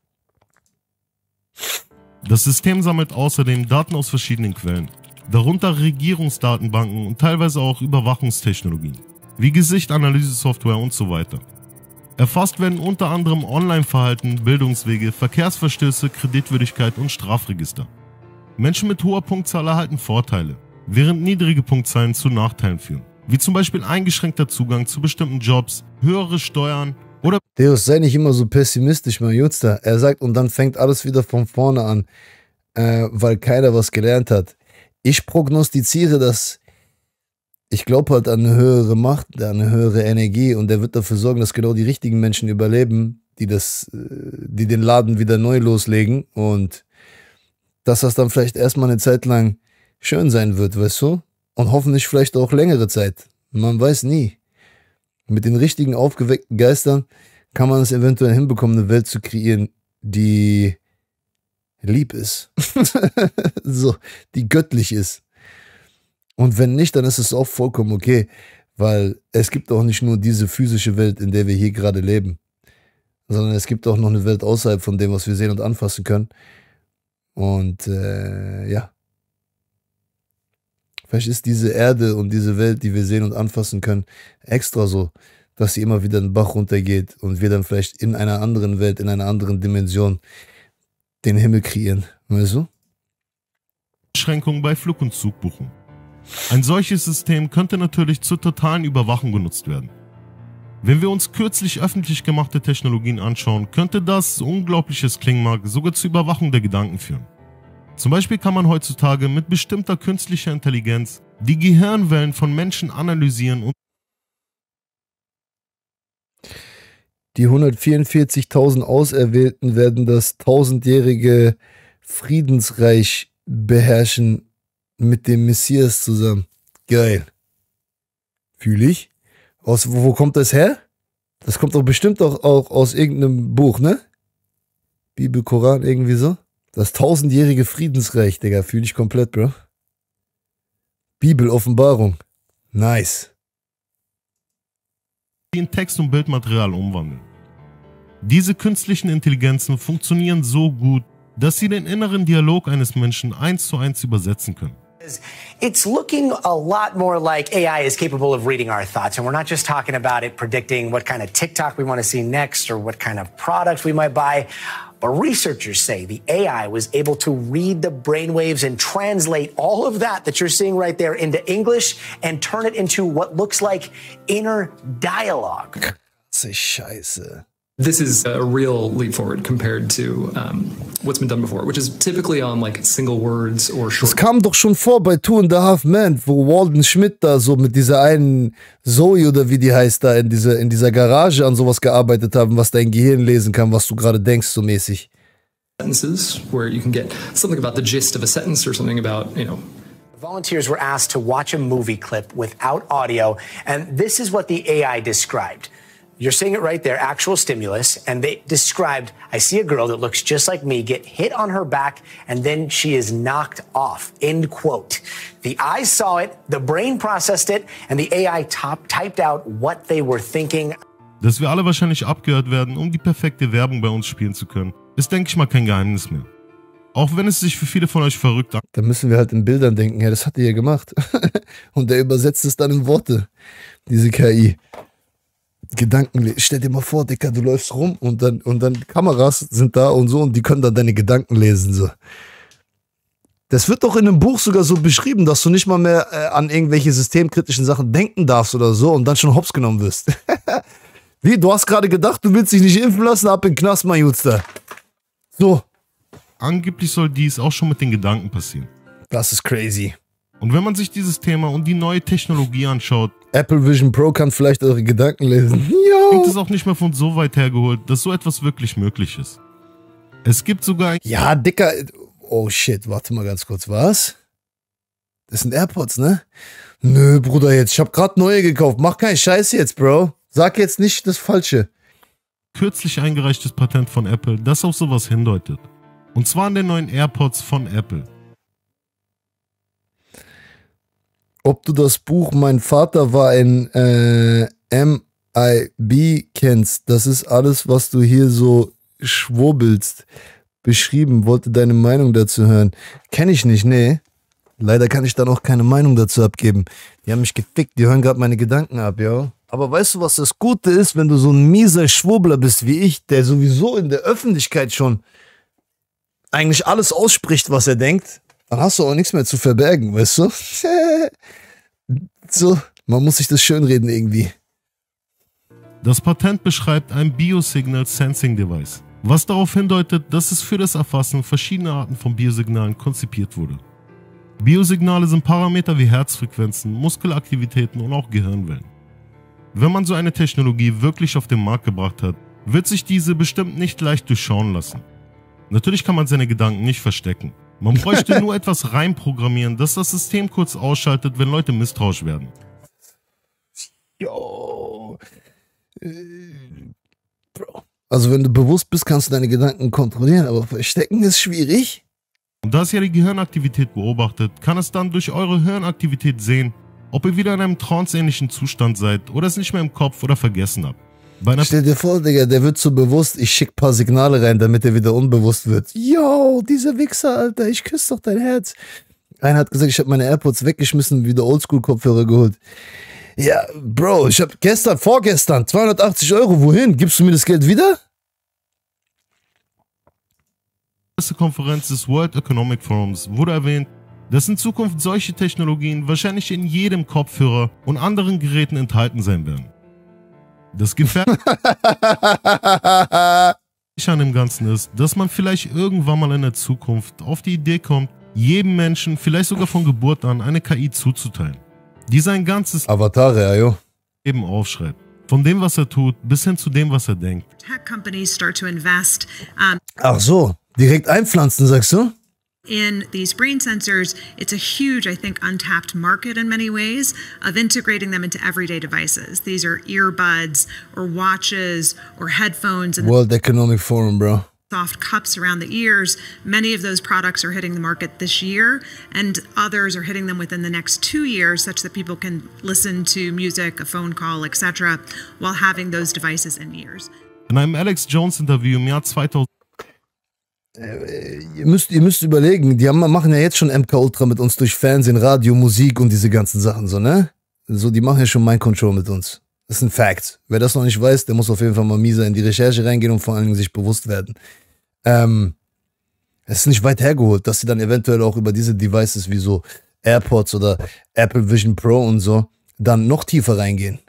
Das System sammelt außerdem Daten aus verschiedenen Quellen, darunter Regierungsdatenbanken und teilweise auch Überwachungstechnologien, wie Gesichtanalyse-Software und so weiter. Erfasst werden unter anderem Online-Verhalten, Bildungswege, Verkehrsverstöße, Kreditwürdigkeit und Strafregister. Menschen mit hoher Punktzahl erhalten Vorteile, während niedrige Punktzahlen zu Nachteilen führen, wie zum Beispiel eingeschränkter Zugang zu bestimmten Jobs, höhere Steuern oder... Deus, sei nicht immer so pessimistisch, mein Jutster. Er sagt, und dann fängt alles wieder von vorne an, äh, weil keiner was gelernt hat. Ich prognostiziere, dass... Ich glaube halt an eine höhere Macht, an eine höhere Energie und der wird dafür sorgen, dass genau die richtigen Menschen überleben, die das, die den Laden wieder neu loslegen und dass das dann vielleicht erstmal eine Zeit lang schön sein wird, weißt du? Und hoffentlich vielleicht auch längere Zeit. Man weiß nie. Mit den richtigen aufgeweckten Geistern kann man es eventuell hinbekommen, eine Welt zu kreieren, die lieb ist. So, die göttlich ist. Und wenn nicht, dann ist es auch vollkommen okay, weil es gibt auch nicht nur diese physische Welt, in der wir hier gerade leben, sondern es gibt auch noch eine Welt außerhalb von dem, was wir sehen und anfassen können. Und äh, ja, vielleicht ist diese Erde und diese Welt, die wir sehen und anfassen können, extra so, dass sie immer wieder den Bach runtergeht und wir dann vielleicht in einer anderen Welt, in einer anderen Dimension den Himmel kreieren. Weißt du? Beschränkungen bei Flug- und Zugbuchung. Ein solches System könnte natürlich zur totalen Überwachung genutzt werden. Wenn wir uns kürzlich öffentlich gemachte Technologien anschauen, könnte das, so unglaublich es klingen mag, sogar zur Überwachung der Gedanken führen. Zum Beispiel kann man heutzutage mit bestimmter künstlicher Intelligenz die Gehirnwellen von Menschen analysieren und die hundertvierundvierzigtausend Auserwählten werden das tausendjährige Friedensreich beherrschen mit dem Messias zusammen. Geil. Fühl ich. Aus, wo, wo kommt das her? Das kommt doch bestimmt auch, auch aus irgendeinem Buch, ne? Bibel, Koran, irgendwie so. Das tausendjährige Friedensreich, Digga. Fühl ich komplett, Bro. Bibel, Offenbarung. Nice. die in Text- und Bildmaterial umwandeln. Diese künstlichen Intelligenzen funktionieren so gut, dass sie den inneren Dialog eines Menschen eins zu eins übersetzen können. It's looking a lot more like A I is capable of reading our thoughts. And we're not just talking about it predicting what kind of TikTok we want to see next or what kind of product we might buy. But researchers say the A I was able to read the brainwaves and translate all of that that you're seeing right there into English and turn it into what looks like inner dialogue. Krasse Scheiße. This is a real leap forward compared to um, what's been done before, which is typically on like single words or short. Das kam doch schon vor bei Two and a Half Men, wo Walden Schmidt da so mit dieser einen Zoe oder wie die heißt da in dieser, in dieser Garage an sowas gearbeitet haben, was dein Gehirn lesen kann, was du gerade denkst, so mäßig. Sentences where you can get something about the gist of a sentence or something about, you know. Volunteers were asked to watch a movie clip without audio, and this is what the A I described. You're seeing it right there, actual stimulus, and they described, I see a girl that looks just like me get hit on her back, and then she is knocked off, end quote. The eyes saw it, the brain processed it, and the A I top typed out what they were thinking. Dass wir alle wahrscheinlich abgehört werden, um die perfekte Werbung bei uns spielen zu können, ist, denke ich mal, kein Geheimnis mehr. Auch wenn es sich für viele von euch verrückt anhört. Da müssen wir halt in Bildern denken, ja, das hat die ja gemacht. Und der übersetzt es dann in Worte, diese K I. Gedanken, stell dir mal vor, Dicker, du läufst rum und dann, und dann Kameras sind da und so und die können dann deine Gedanken lesen. So. Das wird doch in einem Buch sogar so beschrieben, dass du nicht mal mehr äh, an irgendwelche systemkritischen Sachen denken darfst oder so und dann schon hops genommen wirst. Wie, du hast gerade gedacht, du willst dich nicht impfen lassen, ab in den Knast, mein Jutster. So. Angeblich soll dies auch schon mit den Gedanken passieren. Das ist crazy. Und wenn man sich dieses Thema und die neue Technologie anschaut, Apple Vision Pro kann vielleicht eure Gedanken lesen. Ja. Klingt es auch nicht mehr von so weit hergeholt, dass so etwas wirklich möglich ist. Es gibt sogar ein... Ja, Dicker... Oh shit, warte mal ganz kurz. Was? Das sind AirPods, ne? Nö, Bruder, jetzt. Ich hab grad neue gekauft. Mach keinen Scheiß jetzt, Bro. Sag jetzt nicht das Falsche. Kürzlich eingereichtes Patent von Apple, das auf sowas hindeutet. Und zwar an den neuen AirPods von Apple. Ob du das Buch Mein Vater war ein äh, M I B kennst, das ist alles, was du hier so schwurbelst. Beschrieben, wollte deine Meinung dazu hören. Kenn ich nicht, nee. Leider kann ich dann auch keine Meinung dazu abgeben. Die haben mich gefickt, die hören gerade meine Gedanken ab, ja. Aber weißt du, was das Gute ist, wenn du so ein mieser Schwurbler bist wie ich, der sowieso in der Öffentlichkeit schon eigentlich alles ausspricht, was er denkt, dann hast du auch nichts mehr zu verbergen, weißt du? So, man muss sich das schönreden irgendwie. Das Patent beschreibt ein Biosignal Sensing Device, was darauf hindeutet, dass es für das Erfassen verschiedener Arten von Biosignalen konzipiert wurde. Biosignale sind Parameter wie Herzfrequenzen, Muskelaktivitäten und auch Gehirnwellen. Wenn man so eine Technologie wirklich auf den Markt gebracht hat, wird sich diese bestimmt nicht leicht durchschauen lassen. Natürlich kann man seine Gedanken nicht verstecken. Man bräuchte nur etwas reinprogrammieren, dass das System kurz ausschaltet, wenn Leute misstrauisch werden. Yo. Bro. Also wenn du bewusst bist, kannst du deine Gedanken kontrollieren, aber verstecken ist schwierig. Und da es ja die Gehirnaktivität beobachtet, kann es dann durch eure Hirnaktivität sehen, ob ihr wieder in einem tranceähnlichen Zustand seid oder es nicht mehr im Kopf oder vergessen habt. Stell dir vor, Digga, der wird so bewusst, ich schick paar Signale rein, damit er wieder unbewusst wird. Yo, dieser Wichser, Alter, ich küsse doch dein Herz. Einer hat gesagt, ich habe meine AirPods weggeschmissen und wieder Oldschool-Kopfhörer geholt. Ja, Bro, ich habe gestern, vorgestern, zweihundertachtzig Euro, wohin? Gibst du mir das Geld wieder? Die erste Konferenz des World Economic Forums wurde erwähnt, dass in Zukunft solche Technologien wahrscheinlich in jedem Kopfhörer und anderen Geräten enthalten sein werden. Das Gefährliche an dem Ganzen ist, dass man vielleicht irgendwann mal in der Zukunft auf die Idee kommt, jedem Menschen, vielleicht sogar von Geburt an, eine K I zuzuteilen, die sein ganzes Avatare, ja, jo. Leben aufschreibt. Von dem, was er tut, bis hin zu dem, was er denkt. Tech companies start to invest um, Ach so, direkt einpflanzen, sagst du? in these brain sensors. It's a huge, I think, untapped market in many ways of integrating them into everyday devices. These are earbuds or watches or headphones and World Economic Forum, bro. soft cups around the ears. Many of those products are hitting the market this year, and others are hitting them within the next two years, such that people can listen to music, a phone call, et cetera, while having those devices in ears. In einem Alex Jones Interview im Jahr zweitausend Ihr müsst, ihr müsst überlegen, die haben, machen ja jetzt schon M K Ultra mit uns durch Fernsehen, Radio, Musik und diese ganzen Sachen, so, ne? So, die machen ja schon Mind Control mit uns. Das ist ein Fact. Wer das noch nicht weiß, der muss auf jeden Fall mal mieser in die Recherche reingehen und vor allen Dingen sich bewusst werden. Ähm, es ist nicht weit hergeholt, dass sie dann eventuell auch über diese Devices wie so AirPods oder Apple Vision Pro und so dann noch tiefer reingehen.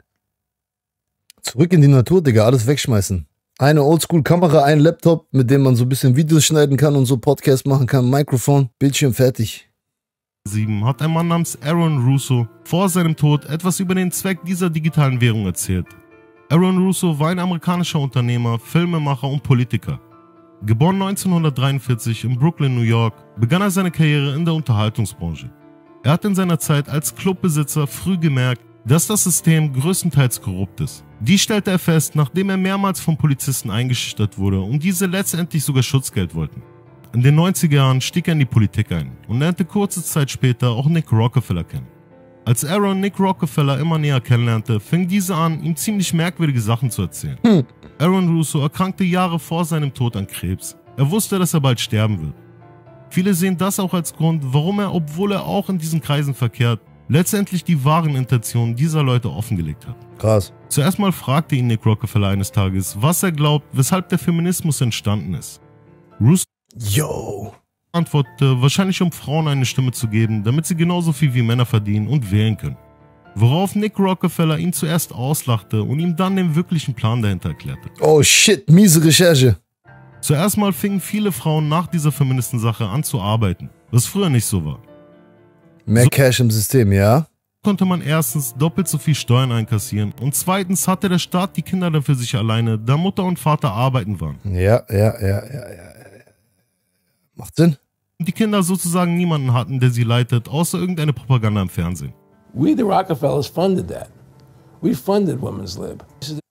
Zurück in die Natur, Digga, alles wegschmeißen. Eine Oldschool-Kamera, ein Laptop, mit dem man so ein bisschen Videos schneiden kann und so Podcast machen kann, Mikrofon, Bildschirm, fertig. sieben hat ein Mann namens Aaron Russo vor seinem Tod etwas über den Zweck dieser digitalen Währung erzählt. Aaron Russo war ein amerikanischer Unternehmer, Filmemacher und Politiker. Geboren neunzehnhundertdreiundvierzig in Brooklyn, New York, begann er seine Karriere in der Unterhaltungsbranche. Er hat in seiner Zeit als Clubbesitzer früh gemerkt, dass das System größtenteils korrupt ist. Dies stellte er fest, nachdem er mehrmals von Polizisten eingeschüchtert wurde und diese letztendlich sogar Schutzgeld wollten. In den neunziger Jahren stieg er in die Politik ein und lernte kurze Zeit später auch Nick Rockefeller kennen. Als Aaron Nick Rockefeller immer näher kennenlernte, fing dieser an, ihm ziemlich merkwürdige Sachen zu erzählen. Hm. Aaron Russo erkrankte Jahre vor seinem Tod an Krebs. Er wusste, dass er bald sterben wird. Viele sehen das auch als Grund, warum er, obwohl er auch in diesen Kreisen verkehrt, letztendlich die wahren Intentionen dieser Leute offengelegt hat. Krass. Zuerst mal fragte ihn Nick Rockefeller eines Tages, was er glaubt, weshalb der Feminismus entstanden ist. Russo Yo. antwortete, wahrscheinlich um Frauen eine Stimme zu geben, damit sie genauso viel wie Männer verdienen und wählen können. Worauf Nick Rockefeller ihn zuerst auslachte und ihm dann den wirklichen Plan dahinter erklärte. Oh shit, miese Recherche. Zuerst mal fingen viele Frauen nach dieser Feministensache an zu arbeiten, was früher nicht so war. Mehr So Cash im System, ja? konnte man erstens doppelt so viel Steuern einkassieren und zweitens hatte der Staat die Kinder dann für sich alleine, da Mutter und Vater arbeiten waren. Ja, ja, ja, ja, ja. Macht Sinn. Und die Kinder sozusagen niemanden hatten, der sie leitet, außer irgendeine Propaganda im Fernsehen. We, the Rockefellers, funded that. We funded Women's Lib.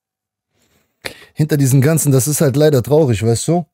Hinter diesen ganzen, das ist halt leider traurig, weißt du?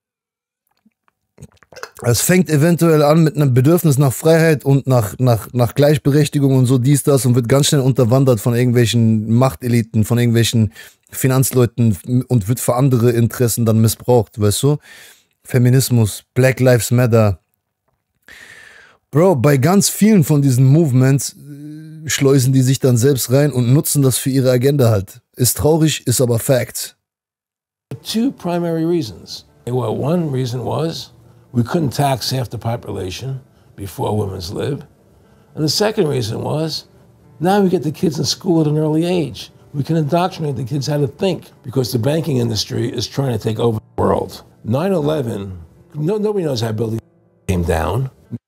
Es fängt eventuell an mit einem Bedürfnis nach Freiheit und nach, nach, nach Gleichberechtigung und so dies, das und wird ganz schnell unterwandert von irgendwelchen Machteliten, von irgendwelchen Finanzleuten und wird für andere Interessen dann missbraucht, weißt du? Feminismus, Black Lives Matter. Bro, bei ganz vielen von diesen Movements äh, schleusen die sich dann selbst rein und nutzen das für ihre Agenda halt. Ist traurig, ist aber Fact. Two primary reasons. Well, one reason was we couldn't tax half the population before Women's Lib. And the second reason was now we get the kids in school at an early age. We can indoctrinate the kids how to think because the banking industry is trying to take over the world. nine eleven, no, nobody knows how buildings came down.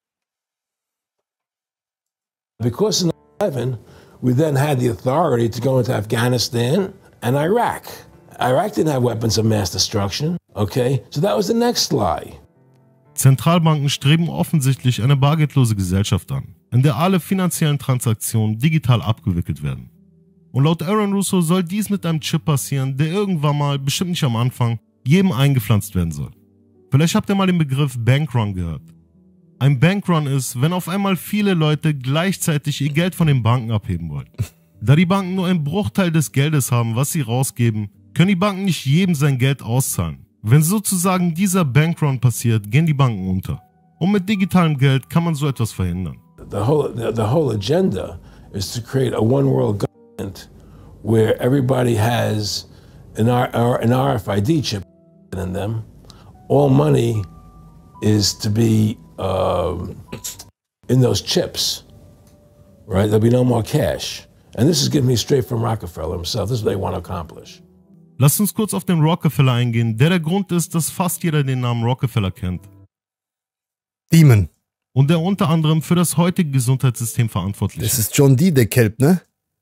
Because of nine eleven, we then had the authority to go into Afghanistan and Iraq. Iraq didn't have weapons of mass destruction, okay? So that was the next lie. Zentralbanken streben offensichtlich eine bargeldlose Gesellschaft an, in der alle finanziellen Transaktionen digital abgewickelt werden. Und laut Aaron Russo soll dies mit einem Chip passieren, der irgendwann mal, bestimmt nicht am Anfang, jedem eingepflanzt werden soll. Vielleicht habt ihr mal den Begriff Bankrun gehört. Ein Bankrun ist, wenn auf einmal viele Leute gleichzeitig ihr Geld von den Banken abheben wollen. Da die Banken nur einen Bruchteil des Geldes haben, was sie rausgeben, können die Banken nicht jedem sein Geld auszahlen. Wenn sozusagen dieser Bankrun passiert, gehen die Banken unter. Und mit digitalem Geld kann man so etwas verhindern. The whole, the, the whole agenda is to create a one world government where everybody has an, R, an R F I D chip in them. All money is to be um, in those chips, right? There'll be no more cash. And this is giving me straight from Rockefeller himself. This is what they want to accomplish. Lasst uns kurz auf den Rockefeller eingehen, der der Grund ist, dass fast jeder den Namen Rockefeller kennt. Demon. Und der unter anderem für das heutige Gesundheitssystem verantwortlich ist. Das ist John D., der Kelp, ne?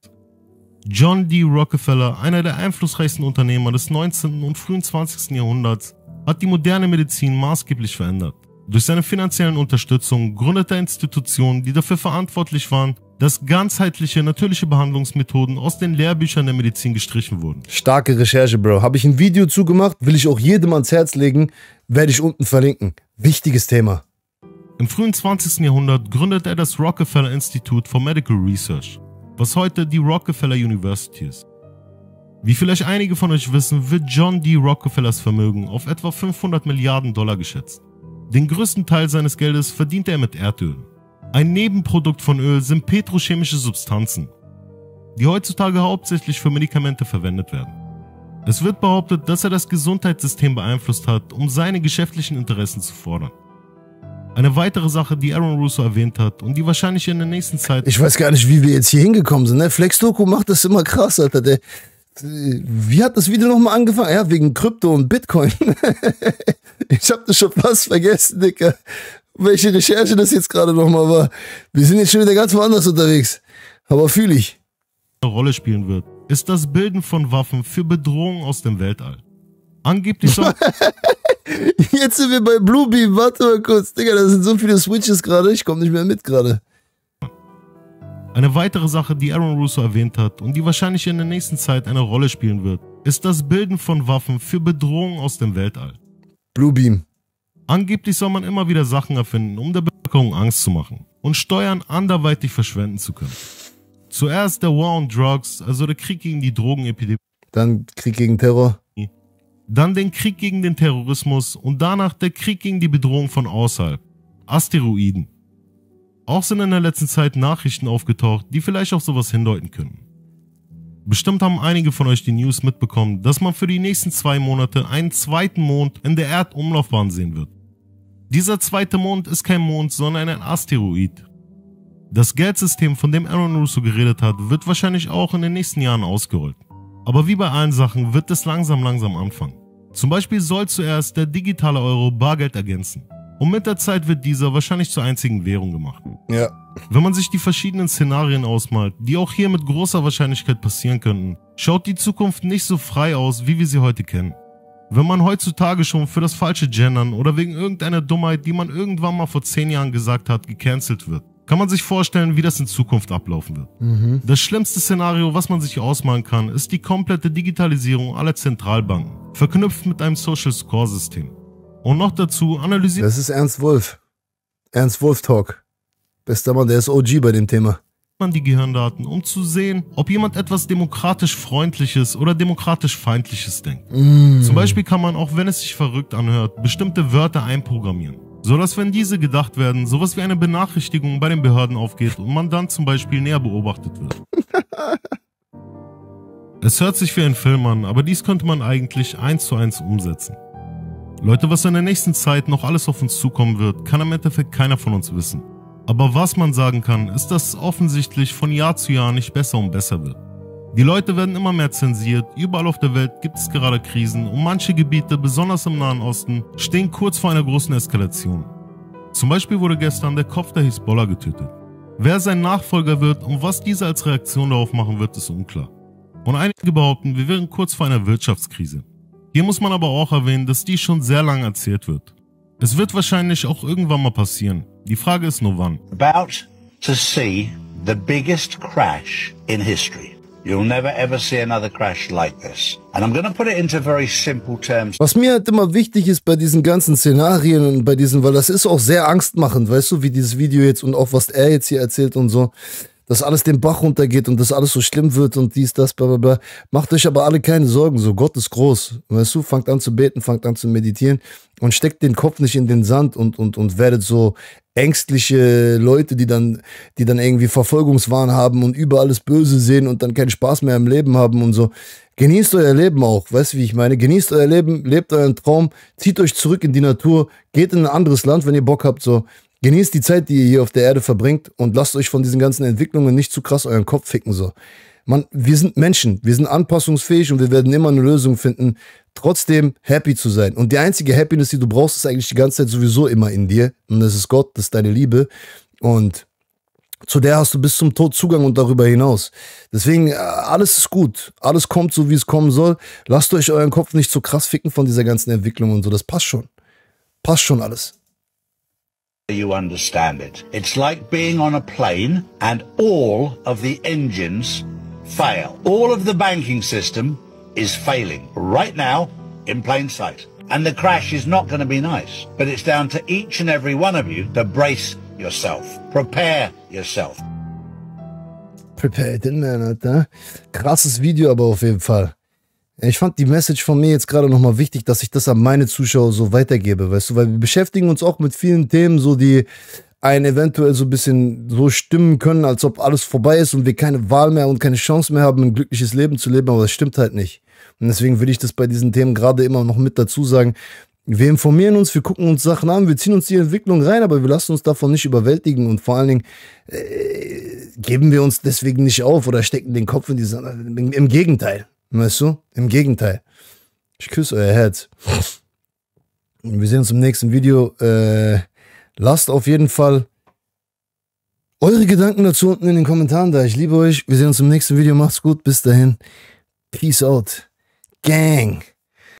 John D. Rockefeller, einer der einflussreichsten Unternehmer des neunzehnten und frühen zwanzigsten Jahrhunderts, hat die moderne Medizin maßgeblich verändert. Durch seine finanziellen Unterstützung gründete er Institutionen, die dafür verantwortlich waren, dass ganzheitliche, natürliche Behandlungsmethoden aus den Lehrbüchern der Medizin gestrichen wurden. Starke Recherche, Bro. Habe ich ein Video zugemacht, will ich auch jedem ans Herz legen, werde ich unten verlinken. Wichtiges Thema. Im frühen zwanzigsten Jahrhundert gründete er das Rockefeller Institute for Medical Research, was heute die Rockefeller University ist. Wie vielleicht einige von euch wissen, wird John D. Rockefellers Vermögen auf etwa fünfhundert Milliarden Dollar geschätzt. Den größten Teil seines Geldes verdiente er mit Erdöl. Ein Nebenprodukt von Öl sind petrochemische Substanzen, die heutzutage hauptsächlich für Medikamente verwendet werden. Es wird behauptet, dass er das Gesundheitssystem beeinflusst hat, um seine geschäftlichen Interessen zu fordern. Eine weitere Sache, die Aaron Russo erwähnt hat und die wahrscheinlich in der nächsten Zeit... Ich weiß gar nicht, wie wir jetzt hier hingekommen sind. Ne? Flex-Doku macht das immer krass, Alter. Der, wie hat das Video nochmal angefangen? Ja, wegen Krypto und Bitcoin. Ich hab das schon fast vergessen, Dicker. Welche Recherche das jetzt gerade nochmal war. Wir sind jetzt schon wieder ganz woanders unterwegs. Aber fühle ich. ...eine Rolle spielen wird, ist das Bilden von Waffen für Bedrohungen aus dem Weltall. Angeblich soll... Jetzt sind wir bei Bluebeam. Warte mal kurz. Digga, da sind so viele Switches gerade. Ich komme nicht mehr mit gerade. Eine weitere Sache, die Aaron Russo erwähnt hat und die wahrscheinlich in der nächsten Zeit eine Rolle spielen wird, ist das Bilden von Waffen für Bedrohungen aus dem Weltall. Bluebeam. Angeblich soll man immer wieder Sachen erfinden, um der Bevölkerung Angst zu machen und Steuern anderweitig verschwenden zu können. Zuerst der War on Drugs, also der Krieg gegen die Drogenepidemie. Dann Krieg gegen Terror. Dann den Krieg gegen den Terrorismus und danach der Krieg gegen die Bedrohung von außerhalb. Asteroiden. Auch sind in der letzten Zeit Nachrichten aufgetaucht, die vielleicht auf sowas hindeuten können. Bestimmt haben einige von euch die News mitbekommen, dass man für die nächsten zwei Monate einen zweiten Mond in der Erdumlaufbahn sehen wird. Dieser zweite Mond ist kein Mond, sondern ein Asteroid. Das Geldsystem, von dem Aaron Russo geredet hat, wird wahrscheinlich auch in den nächsten Jahren ausgerollt. Aber wie bei allen Sachen wird es langsam langsam anfangen. Zum Beispiel soll zuerst der digitale Euro Bargeld ergänzen. Und mit der Zeit wird dieser wahrscheinlich zur einzigen Währung gemacht. Ja. Wenn man sich die verschiedenen Szenarien ausmalt, die auch hier mit großer Wahrscheinlichkeit passieren könnten, schaut die Zukunft nicht so frei aus, wie wir sie heute kennen. Wenn man heutzutage schon für das falsche Gendern oder wegen irgendeiner Dummheit, die man irgendwann mal vor zehn Jahren gesagt hat, gecancelt wird, kann man sich vorstellen, wie das in Zukunft ablaufen wird. Mhm. Das schlimmste Szenario, was man sich ausmalen kann, ist die komplette Digitalisierung aller Zentralbanken, verknüpft mit einem Social Score System. Und noch dazu analysiert... Das ist Ernst Wolf. Ernst Wolf Talk. Bester Mann, der ist O G bei dem Thema. Man die Gehirndaten, um zu sehen, ob jemand etwas demokratisch Freundliches oder demokratisch Feindliches denkt. Mm. Zum Beispiel kann man, auch wenn es sich verrückt anhört, bestimmte Wörter einprogrammieren. So dass, wenn diese gedacht werden, sowas wie eine Benachrichtigung bei den Behörden aufgeht und man dann zum Beispiel näher beobachtet wird. Es hört sich wie ein Film an, aber dies könnte man eigentlich eins zu eins umsetzen. Leute, was in der nächsten Zeit noch alles auf uns zukommen wird, kann im Endeffekt keiner von uns wissen. Aber was man sagen kann, ist, dass es offensichtlich von Jahr zu Jahr nicht besser und besser wird. Die Leute werden immer mehr zensiert, überall auf der Welt gibt es gerade Krisen und manche Gebiete, besonders im Nahen Osten, stehen kurz vor einer großen Eskalation. Zum Beispiel wurde gestern der Kopf der Hisbollah getötet. Wer sein Nachfolger wird und was dieser als Reaktion darauf machen wird, ist unklar. Und einige behaupten, wir wären kurz vor einer Wirtschaftskrise. Hier muss man aber auch erwähnen, dass dies schon sehr lange erzählt wird. Es wird wahrscheinlich auch irgendwann mal passieren. Die Frage ist nur wann. About to see the biggest crash in history. You'll never ever see another crash like this. And I'm going to put it into very simple terms. Was mir halt immer wichtig ist bei diesen ganzen Szenarien und bei diesen, weil das ist auch sehr angstmachend, weißt du, wie dieses Video jetzt und auch was er jetzt hier erzählt und so, dass alles den Bach runtergeht und dass alles so schlimm wird und dies, das, bla bla bla. Macht euch aber alle keine Sorgen, so Gott ist groß, weißt du, fangt an zu beten, fangt an zu meditieren und steckt den Kopf nicht in den Sand und, und, und werdet so ängstliche Leute, die dann, die dann irgendwie Verfolgungswahn haben und über alles Böse sehen und dann keinen Spaß mehr im Leben haben und so. Genießt euer Leben auch, weißt du, wie ich meine? Genießt euer Leben, lebt euren Traum, zieht euch zurück in die Natur, geht in ein anderes Land, wenn ihr Bock habt, so. Genießt die Zeit, die ihr hier auf der Erde verbringt und lasst euch von diesen ganzen Entwicklungen nicht zu krass euren Kopf ficken, so. Man, wir sind Menschen, wir sind anpassungsfähig und wir werden immer eine Lösung finden, trotzdem happy zu sein. Und die einzige Happiness, die du brauchst, ist eigentlich die ganze Zeit sowieso immer in dir. Und das ist Gott, das ist deine Liebe. Und zu der hast du bis zum Tod Zugang und darüber hinaus. Deswegen, alles ist gut. Alles kommt so, wie es kommen soll. Lasst euch euren Kopf nicht so krass ficken von dieser ganzen Entwicklung und so. Das passt schon. Passt schon alles. You understand it. It's like being on a plane and all of the engines fail. All of the banking system is failing right now in plain sight. And the crash is not going to be nice. But it's down to each and every one of you to brace yourself. Prepare yourself. Prepared, man, Alter. Krasses Video aber auf jeden Fall. Ich fand die Message von mir jetzt gerade nochmal wichtig, dass ich das an meine Zuschauer so weitergebe, weißt du, weil wir beschäftigen uns auch mit vielen Themen, so die einen eventuell so ein bisschen so stimmen können, als ob alles vorbei ist und wir keine Wahl mehr und keine Chance mehr haben, ein glückliches Leben zu leben, aber das stimmt halt nicht. Und deswegen will ich das bei diesen Themen gerade immer noch mit dazu sagen. Wir informieren uns, wir gucken uns Sachen an, wir ziehen uns die Entwicklung rein, aber wir lassen uns davon nicht überwältigen und vor allen Dingen äh, geben wir uns deswegen nicht auf oder stecken den Kopf in die Sand. Im, im Gegenteil. Weißt du? Im Gegenteil. Ich küsse euer Herz. Und wir sehen uns im nächsten Video. Äh, lasst auf jeden Fall eure Gedanken dazu unten in den Kommentaren da. Ich liebe euch. Wir sehen uns im nächsten Video. Macht's gut. Bis dahin. Peace out. Gang.